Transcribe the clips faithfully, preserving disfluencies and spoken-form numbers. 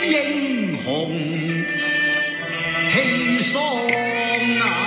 英雄气爽啊！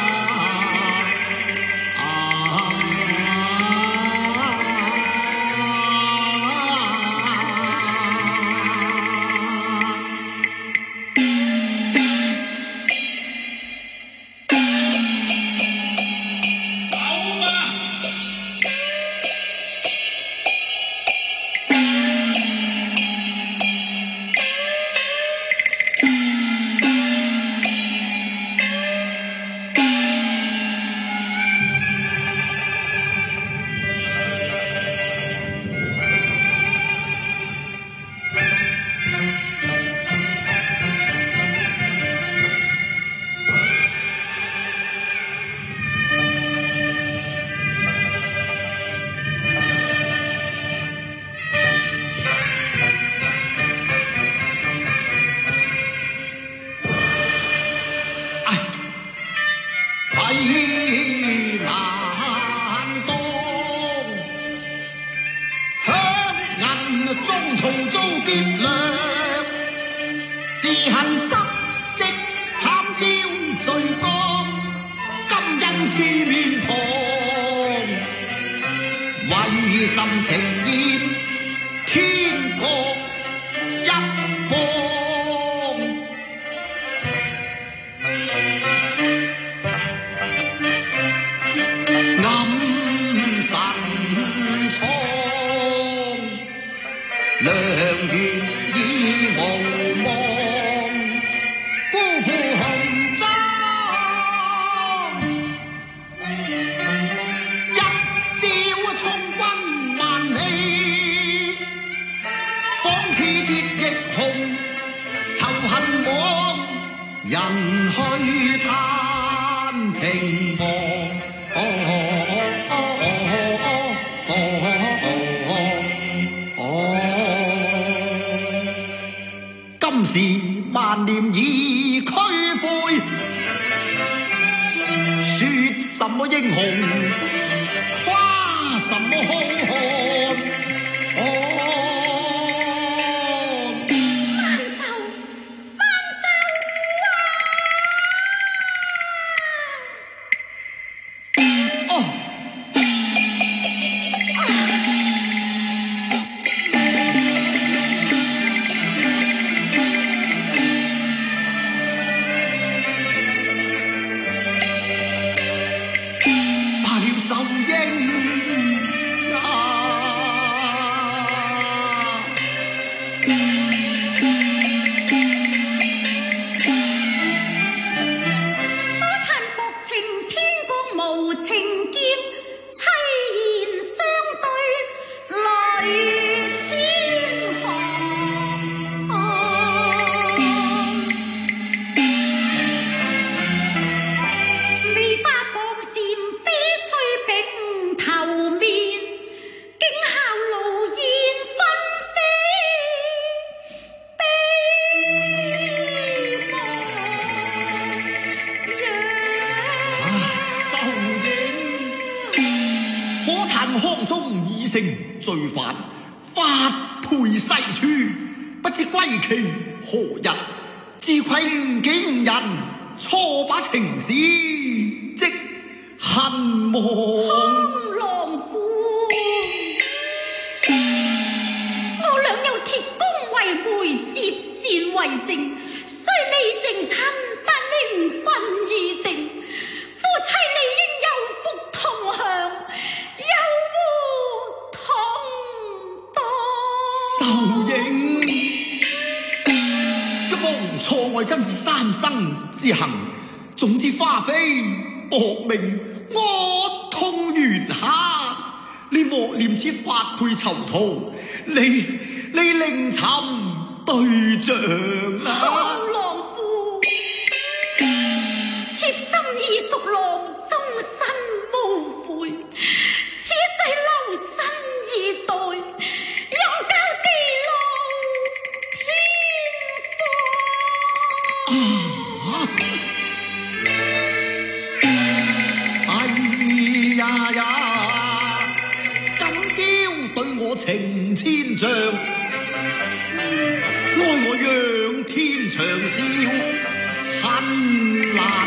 情千丈，爱我仰天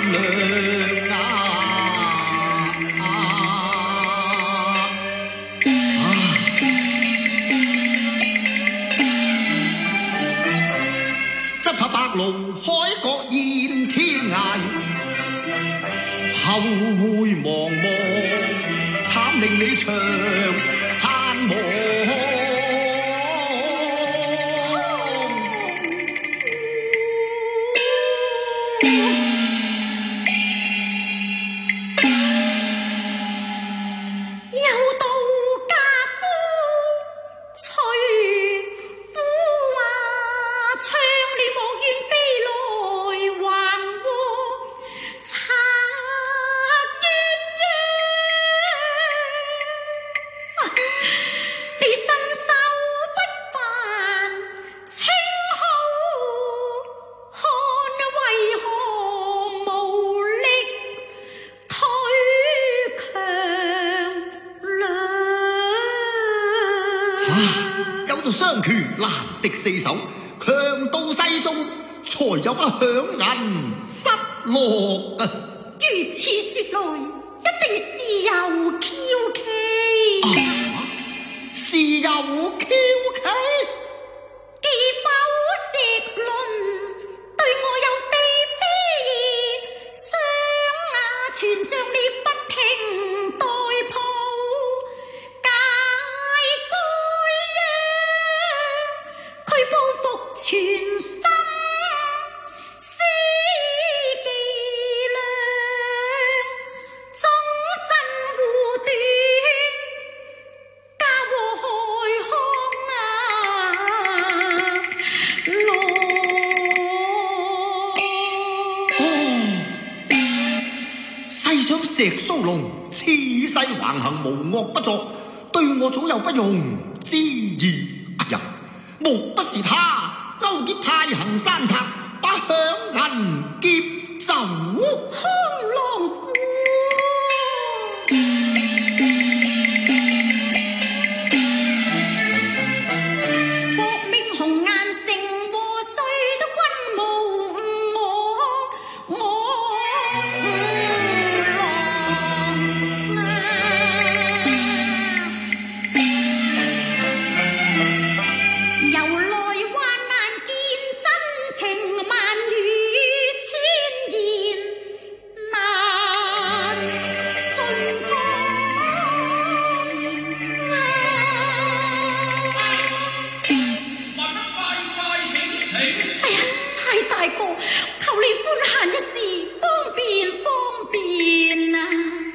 亮啊！啊！執下白龍海角現天涯，後會茫茫，慘令你長盼望。雙拳難敵四手，強到西中，才有不響銀失落啊！ 如此說來，一定是有蹺蹊。 啊，是有蹺蹊？ 既否石論對我有非非意，雙眼全像你不停代抱。全心思伎倆，忠貞護短，家和海康啊！ 哦，細想石蘇龍此世橫行無惡不作，對我總有不容之意。哎呀，莫不是他勾結太行山賊，把響銀劫走？ 康郎夫，搏命紅顏城和誰都均無我我郎啊！由來大哥，求你寬限一時，方便方便啊！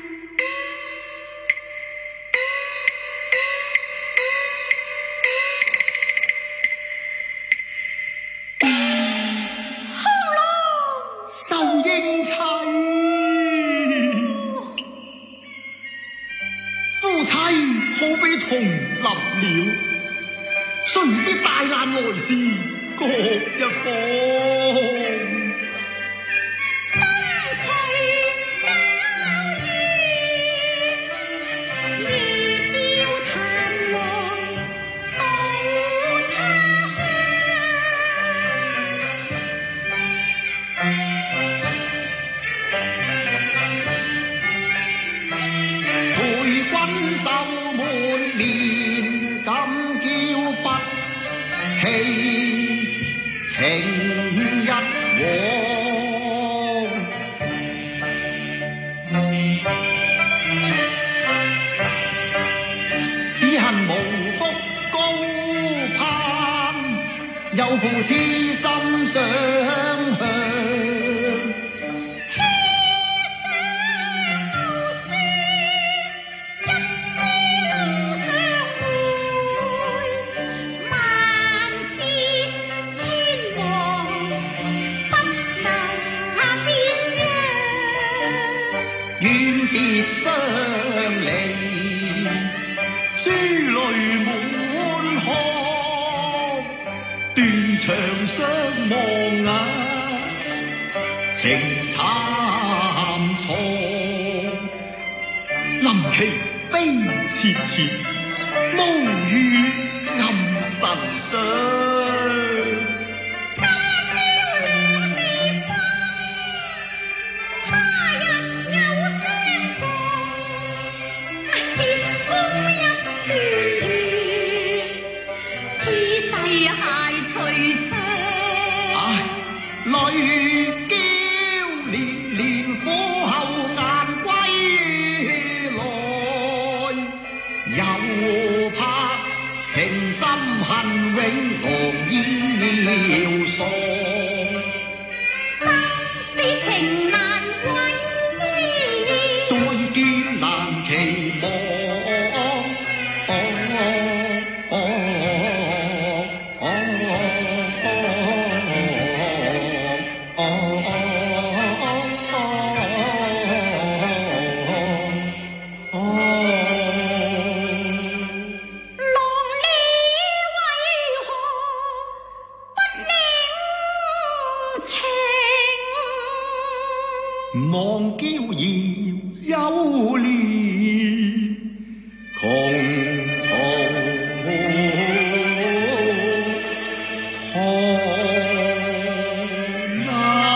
康郎， 受應妻，夫妻好比同林鳥，誰知大難來時各一方。 心隨交意，夜照檀黃到他陪君愁滿面，敢叫不棄情一往。只恨無福高攀，有負痴心相向。遠別相離，珠淚滿腔，斷腸相望啊，情慘錯。臨期悲切切，無語暗神傷。 泪娇連連火後眼歸來，又怕情深恨永狼要喪， 生死情難歸， 再見難期望。哦哦哦哦忘嬌遙有年，窮途何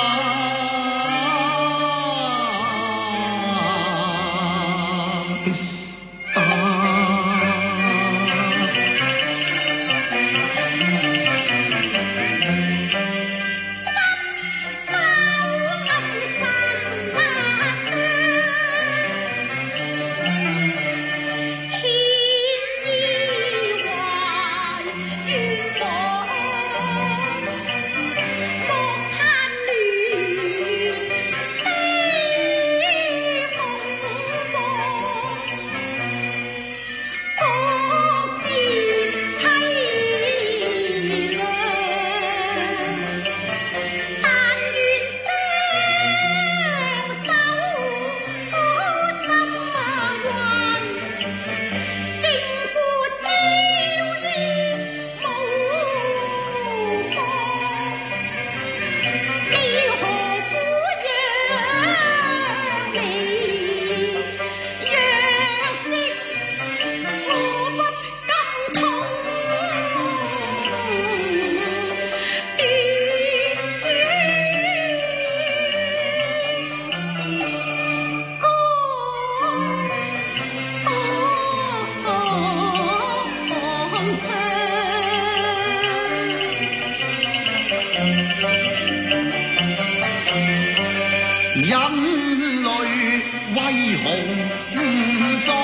人淚為紅妝，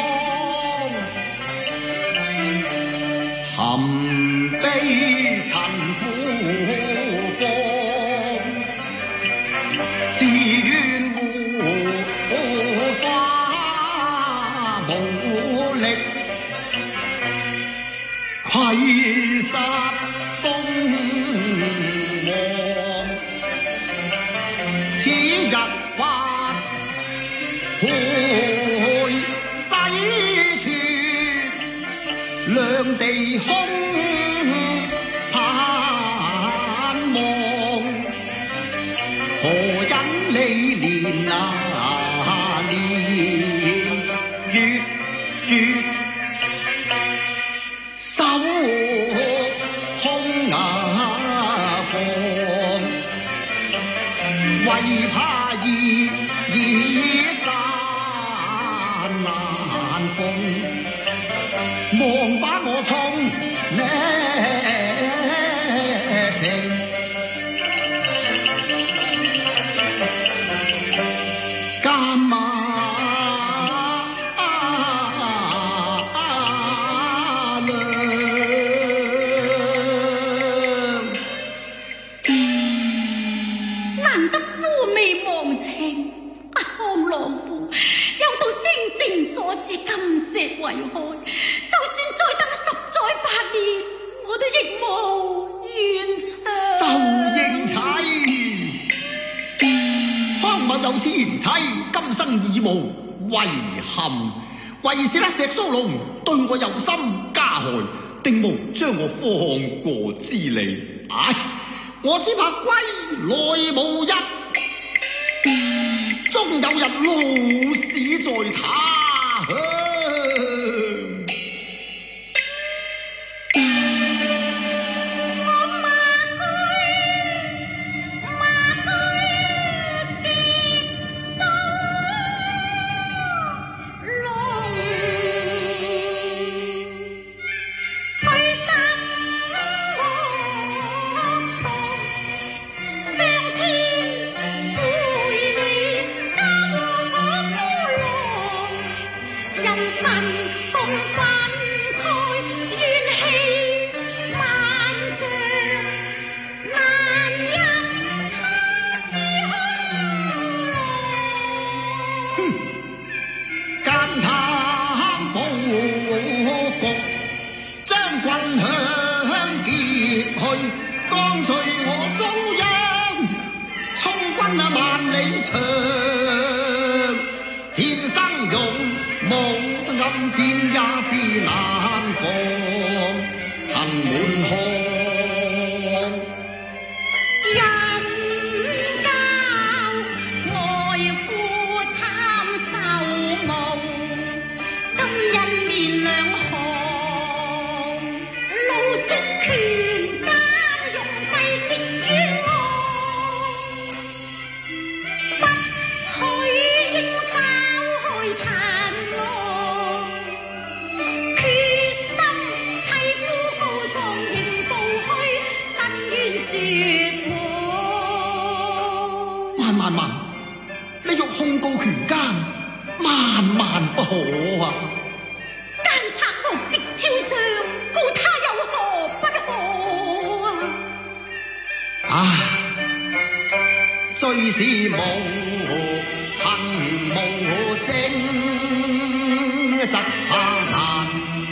含悲陳苦況，自願護花無力，愧殺東王。此日發配西泉，兩地空盼望，何因你憐啊憐，月月守空牙房，為怕意已散難逢，望把我衝呢情，監馬難得夫未忘情，康郎夫有道精誠所至，金石為開。就算再等十載八年，我都亦無怨妻。 受應妻，康某有此賢妻，今生已無遺憾。為使得石蘇龍對我有心加害，定無將我放過之理。唉，我只怕歸來無日，終有日老死在他鄉。 上天那萬里長，天生勇武暗戰也是難防，恨滿腔。萬萬，你欲控告權奸，萬萬不可啊！ 奸賊目直超彰，告他有何不可啊？ 唉，最是無憑無證，則怕難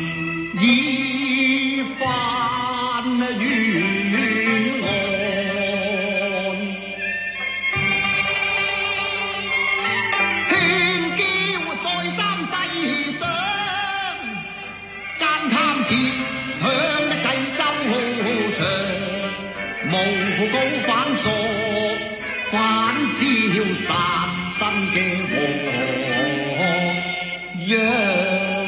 以翻冤案。勸叫再三世上，奸貪結響濟州場，誣告反作反招殺身嘅禍殃。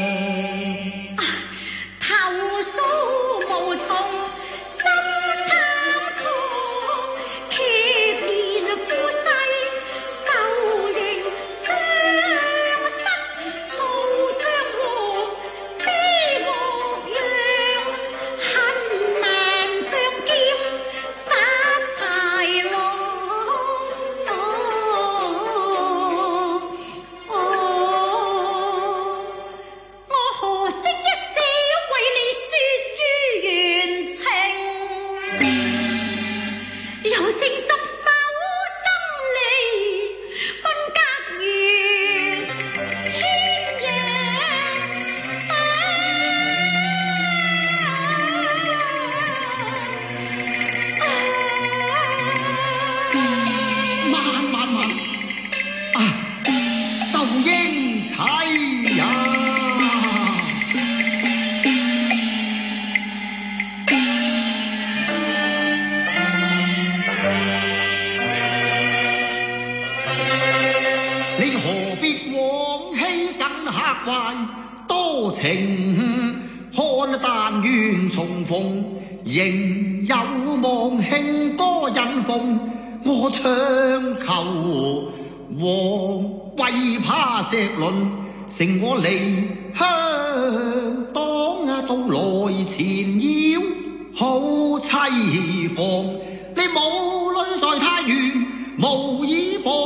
你何必枉犧牲客懷多情？看但願重逢，仍有望慶歌引鳳。我唱求王為怕石輪，成我離鄉當啊到來纏繞，好凄惶。你母女在太原無以傍，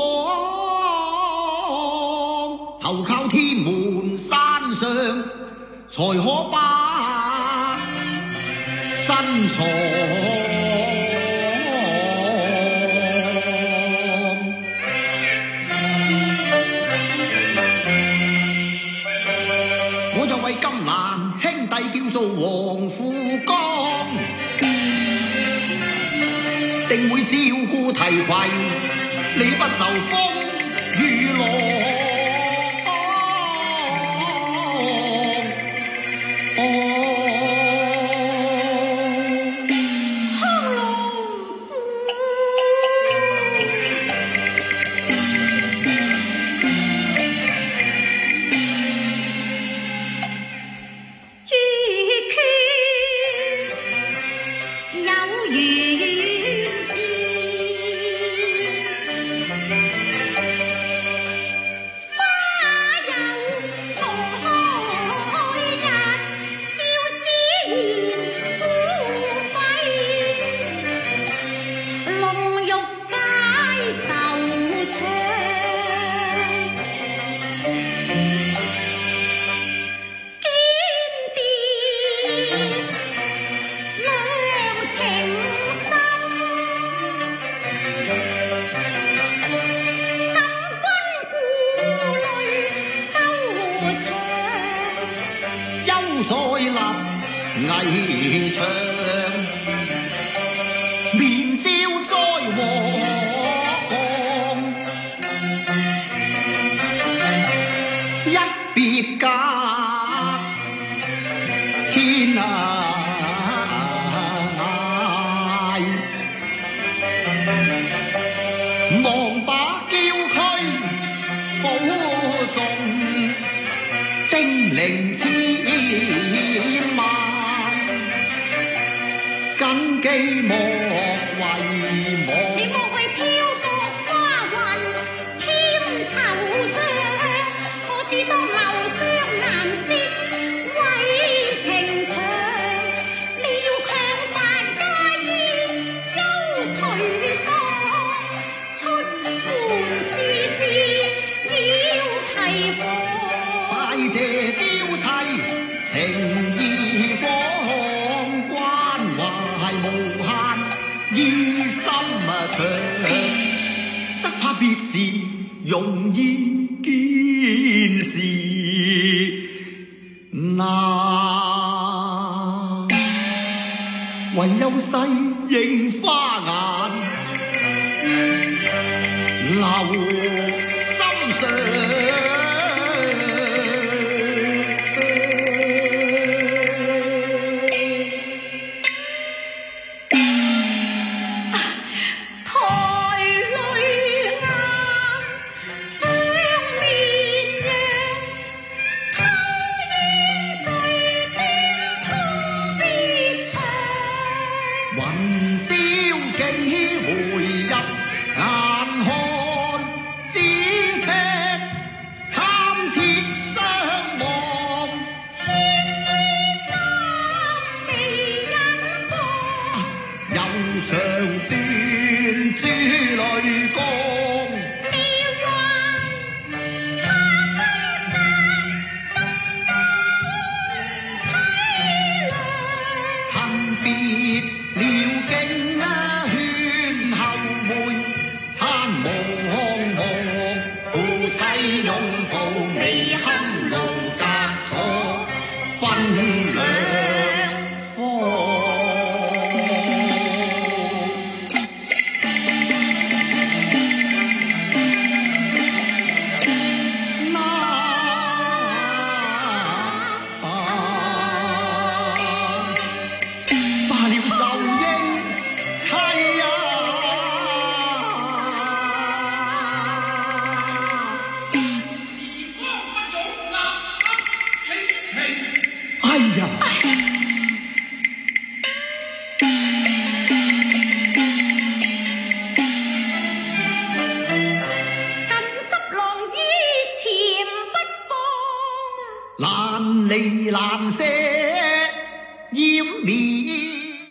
投靠天門山上，才可把身藏。我又為金蘭兄弟叫做黃富江，定會照顧提攜，你不受風雨浪。再立危牆，面朝災禍。 既莫為我。 你莫為漂泊花雲添惆悵，我只當流將顏色為情長。你要強繁家衣，休頹喪，出門事事要提防。 拜謝嬌妻情意廣，關懷無限，依心長，則怕別時容易見事難，唯有細認花眼留心上。雲霄幾回入眼看，咫尺參切相望， 牽衣衫未隱放， 又長斷珠淚光。 你話他分散得心凄涼， 恨別了經勸後會，盼望望夫妻擁抱未堪路隔咗分兩方。哎呀！ 緊執郎於前不放， 難離難捨。